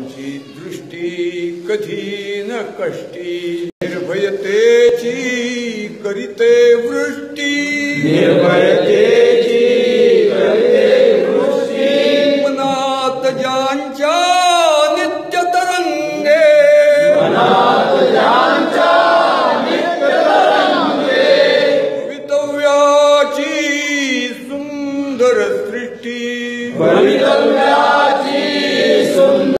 आमची दृष्टी कधी न कष्टी निर्भयतेची करीते वृष्टी निर्भयतेची करीते वृष्टी मनात ज्यांच्या नित्य तरंगे मनात ज्यांच्या नित्य तरंगे भवितव्याची सुंदर सृष्टी